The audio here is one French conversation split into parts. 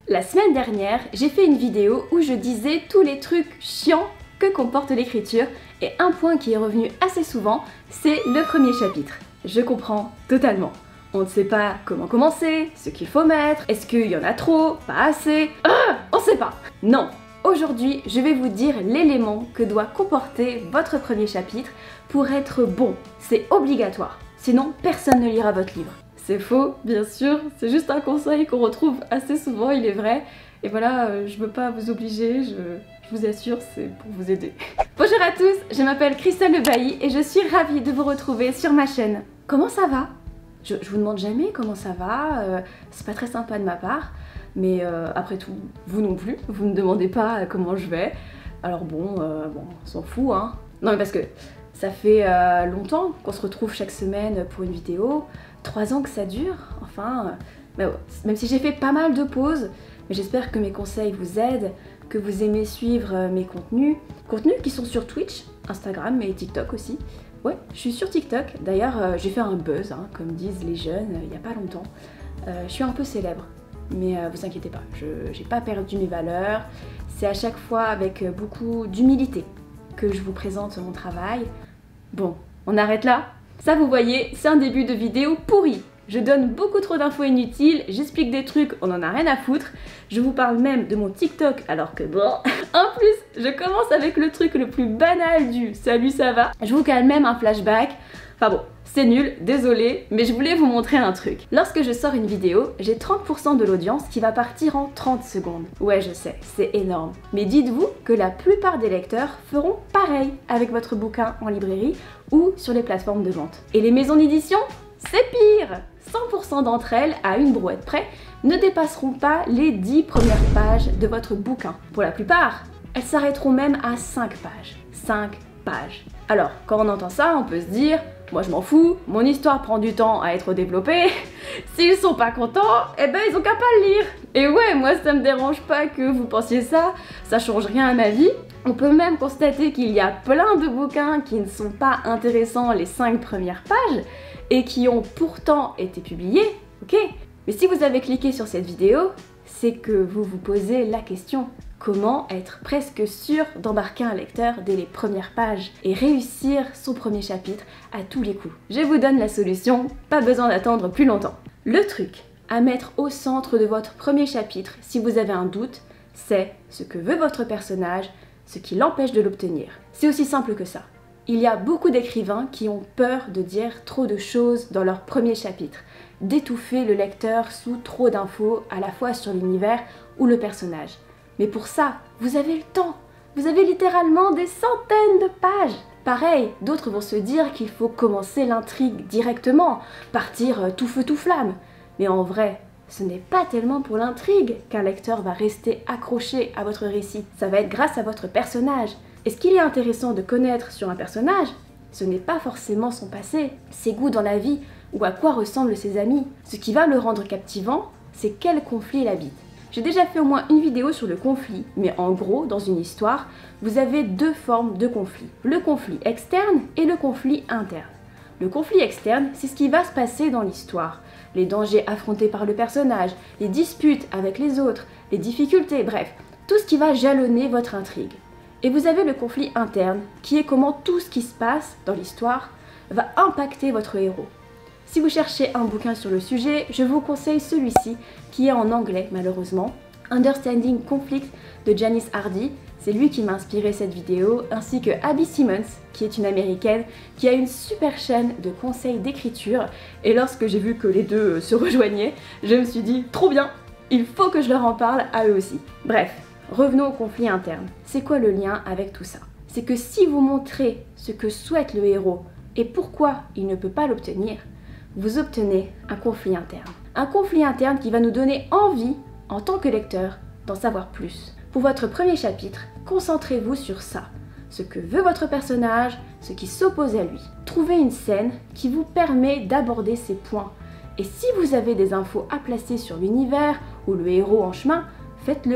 La semaine dernière, j'ai fait une vidéo où je disais tous les trucs chiants que comporte l'écriture et un point qui est revenu assez souvent, c'est le premier chapitre. Je comprends totalement. On ne sait pas comment commencer, ce qu'il faut mettre, est-ce qu'il y en a trop, pas assez, on sait pas. Non, aujourd'hui je vais vous dire l'élément que doit comporter votre premier chapitre pour être bon. C'est obligatoire, sinon personne ne lira votre livre. C'est faux, bien sûr, c'est juste un conseil qu'on retrouve assez souvent, il est vrai. Et voilà, je veux pas vous obliger, je vous assure, c'est pour vous aider. Bonjour à tous, je m'appelle Christelle Le Bailly et je suis ravie de vous retrouver sur ma chaîne. Comment ça va? Je vous demande jamais comment ça va, c'est pas très sympa de ma part, mais après tout, vous non plus, vous ne me demandez pas comment je vais. Alors bon, on s'en fout, hein. Non mais parce que ça fait longtemps qu'on se retrouve chaque semaine pour une vidéo, 3 ans que ça dure, enfin, même si j'ai fait pas mal de pauses, mais j'espère que mes conseils vous aident, que vous aimez suivre mes contenus qui sont sur Twitch, Instagram et TikTok aussi. Ouais, je suis sur TikTok, d'ailleurs j'ai fait un buzz, hein, comme disent les jeunes, il n'y a pas longtemps. Je suis un peu célèbre, mais vous inquiétez pas, j'ai pas perdu mes valeurs. C'est à chaque fois avec beaucoup d'humilité que je vous présente mon travail. Bon, on arrête là? Ça vous voyez, c'est un début de vidéo pourri. Je donne beaucoup trop d'infos inutiles, j'explique des trucs, on en a rien à foutre. Je vous parle même de mon TikTok alors que bon. En plus, je commence avec le truc le plus banal du salut ça va. Je vous cale même un flashback. Enfin bon, c'est nul, désolé, mais je voulais vous montrer un truc. Lorsque je sors une vidéo, j'ai 30% de l'audience qui va partir en 30 secondes. Ouais, je sais, c'est énorme. Mais dites-vous que la plupart des lecteurs feront pareil avec votre bouquin en librairie ou sur les plateformes de vente. Et les maisons d'édition, c'est pire! 100% d'entre elles, à une brouette près, ne dépasseront pas les 10 premières pages de votre bouquin. Pour la plupart, elles s'arrêteront même à 5 pages. 5 pages. Alors, quand on entend ça, on peut se dire, moi je m'en fous, mon histoire prend du temps à être développée, s'ils sont pas contents, eh ben ils ont qu'à pas le lire. Et ouais, moi ça me dérange pas que vous pensiez ça change rien à ma vie. On peut même constater qu'il y a plein de bouquins qui ne sont pas intéressants les 5 premières pages, et qui ont pourtant été publiés, ok? Mais si vous avez cliqué sur cette vidéo, c'est que vous vous posez la question. Comment être presque sûr d'embarquer un lecteur dès les premières pages et réussir son premier chapitre à tous les coups? Je vous donne la solution, pas besoin d'attendre plus longtemps. Le truc à mettre au centre de votre premier chapitre, si vous avez un doute, c'est ce que veut votre personnage, ce qui l'empêche de l'obtenir. C'est aussi simple que ça. Il y a beaucoup d'écrivains qui ont peur de dire trop de choses dans leur premier chapitre, d'étouffer le lecteur sous trop d'infos à la fois sur l'univers ou le personnage. Mais pour ça, vous avez le temps. Vous avez littéralement des centaines de pages. Pareil, d'autres vont se dire qu'il faut commencer l'intrigue directement, partir tout feu tout flamme. Mais en vrai, ce n'est pas tellement pour l'intrigue qu'un lecteur va rester accroché à votre récit. Ça va être grâce à votre personnage. Et ce qu'il est intéressant de connaître sur un personnage, ce n'est pas forcément son passé, ses goûts dans la vie ou à quoi ressemblent ses amis. Ce qui va le rendre captivant, c'est quel conflit il habite. J'ai déjà fait au moins une vidéo sur le conflit, mais en gros, dans une histoire, vous avez 2 formes de conflit. Le conflit externe et le conflit interne. Le conflit externe, c'est ce qui va se passer dans l'histoire. Les dangers affrontés par le personnage, les disputes avec les autres, les difficultés, bref, tout ce qui va jalonner votre intrigue. Et vous avez le conflit interne, qui est comment tout ce qui se passe dans l'histoire va impacter votre héros. Si vous cherchez un bouquin sur le sujet, je vous conseille celui-ci, qui est en anglais malheureusement, Understanding Conflict de Janice Hardy. C'est lui qui m'a inspiré cette vidéo, ainsi que Abby Simmons, qui est une américaine, qui a une super chaîne de conseils d'écriture. Et lorsque j'ai vu que les deux se rejoignaient, je me suis dit, trop bien, il faut que je leur en parle à eux aussi. Bref. Revenons au conflit interne. C'est quoi le lien avec tout ça? C'est que si vous montrez ce que souhaite le héros et pourquoi il ne peut pas l'obtenir, vous obtenez un conflit interne. Un conflit interne qui va nous donner envie, en tant que lecteur, d'en savoir plus. Pour votre premier chapitre, concentrez-vous sur ça. Ce que veut votre personnage, ce qui s'oppose à lui. Trouvez une scène qui vous permet d'aborder ces points. Et si vous avez des infos à placer sur l'univers ou le héros en chemin, faites-le.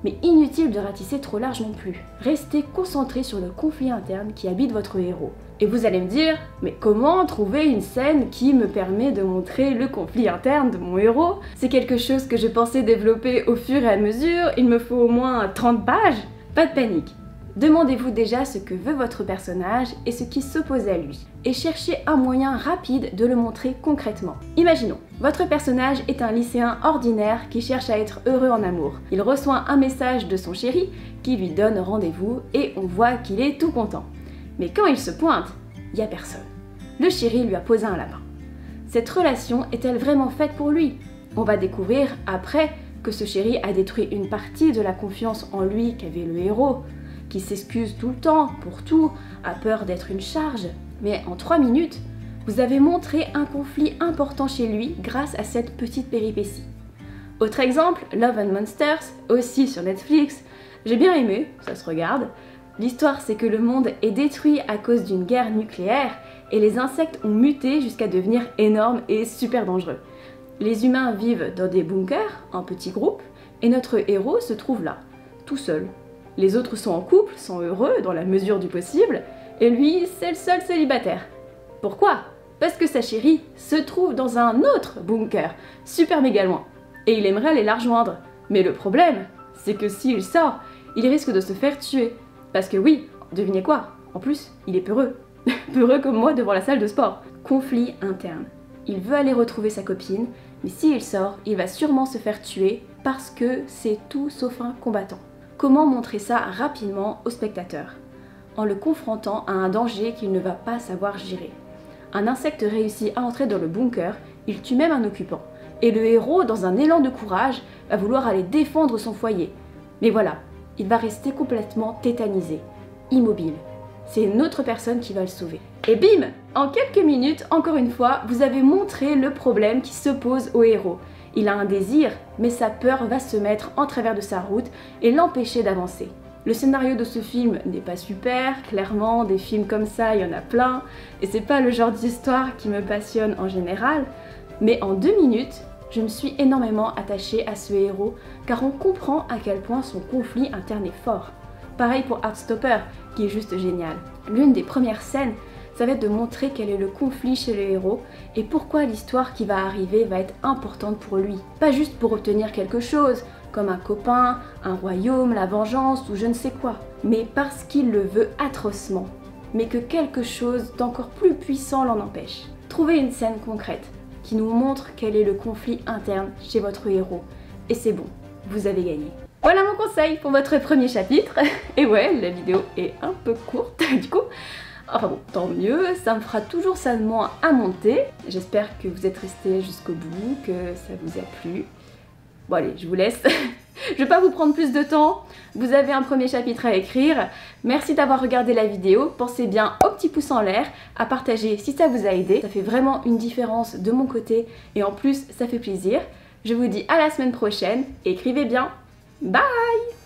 Mais inutile de ratisser trop large non plus. Restez concentré sur le conflit interne qui habite votre héros. Et vous allez me dire, mais comment trouver une scène qui me permet de montrer le conflit interne de mon héros? C'est quelque chose que je pensais développer au fur et à mesure, il me faut au moins 30 pages. Pas de panique. Demandez-vous déjà ce que veut votre personnage et ce qui s'oppose à lui, et cherchez un moyen rapide de le montrer concrètement. Imaginons, votre personnage est un lycéen ordinaire qui cherche à être heureux en amour. Il reçoit un message de son chéri qui lui donne rendez-vous et on voit qu'il est tout content. Mais quand il se pointe, il n'y a personne. Le chéri lui a posé un lapin. Cette relation est-elle vraiment faite pour lui? On va découvrir après que ce chéri a détruit une partie de la confiance en lui qu'avait le héros, qui s'excuse tout le temps pour tout, a peur d'être une charge. Mais en 3 minutes, vous avez montré un conflit important chez lui grâce à cette petite péripétie. Autre exemple, Love and Monsters, aussi sur Netflix. J'ai bien aimé, ça se regarde. L'histoire, c'est que le monde est détruit à cause d'une guerre nucléaire et les insectes ont muté jusqu'à devenir énormes et super dangereux. Les humains vivent dans des bunkers, en petits groupes, et notre héros se trouve là, tout seul. Les autres sont en couple, sont heureux dans la mesure du possible, et lui, c'est le seul célibataire. Pourquoi? Parce que sa chérie se trouve dans un autre bunker, super méga loin, et il aimerait aller la rejoindre. Mais le problème, c'est que s'il sort, il risque de se faire tuer. Parce que oui, devinez quoi? En plus, il est peureux. Peureux comme moi devant la salle de sport. Conflit interne. Il veut aller retrouver sa copine, mais s'il sort, il va sûrement se faire tuer parce que c'est tout sauf un combattant. Comment montrer ça rapidement au spectateur? En le confrontant à un danger qu'il ne va pas savoir gérer. Un insecte réussit à entrer dans le bunker, il tue même un occupant. Et le héros, dans un élan de courage, va vouloir aller défendre son foyer. Mais voilà, il va rester complètement tétanisé, immobile. C'est une autre personne qui va le sauver. Et bim! En quelques minutes, encore une fois, vous avez montré le problème qui s'oppose au héros. Il a un désir, mais sa peur va se mettre en travers de sa route et l'empêcher d'avancer. Le scénario de ce film n'est pas super, clairement, des films comme ça, il y en a plein, et c'est pas le genre d'histoire qui me passionne en général, mais en 2 minutes, je me suis énormément attachée à ce héros, car on comprend à quel point son conflit interne est fort. Pareil pour Heartstopper, qui est juste génial. L'une des premières scènes, ça va être de montrer quel est le conflit chez le héros et pourquoi l'histoire qui va arriver va être importante pour lui. Pas juste pour obtenir quelque chose, comme un copain, un royaume, la vengeance ou je ne sais quoi, mais parce qu'il le veut atrocement, mais que quelque chose d'encore plus puissant l'en empêche. Trouvez une scène concrète qui nous montre quel est le conflit interne chez votre héros, et c'est bon, vous avez gagné. Voilà mon conseil pour votre premier chapitre. Et ouais, la vidéo est un peu courte du coup. Enfin bon, tant mieux, ça me fera toujours ça de moins à monter. J'espère que vous êtes restés jusqu'au bout, que ça vous a plu. Bon allez, je vous laisse. Je vais pas vous prendre plus de temps. Vous avez un premier chapitre à écrire. Merci d'avoir regardé la vidéo. Pensez bien au petit pouce en l'air, à partager si ça vous a aidé. Ça fait vraiment une différence de mon côté et en plus ça fait plaisir. Je vous dis à la semaine prochaine. Écrivez bien. Bye!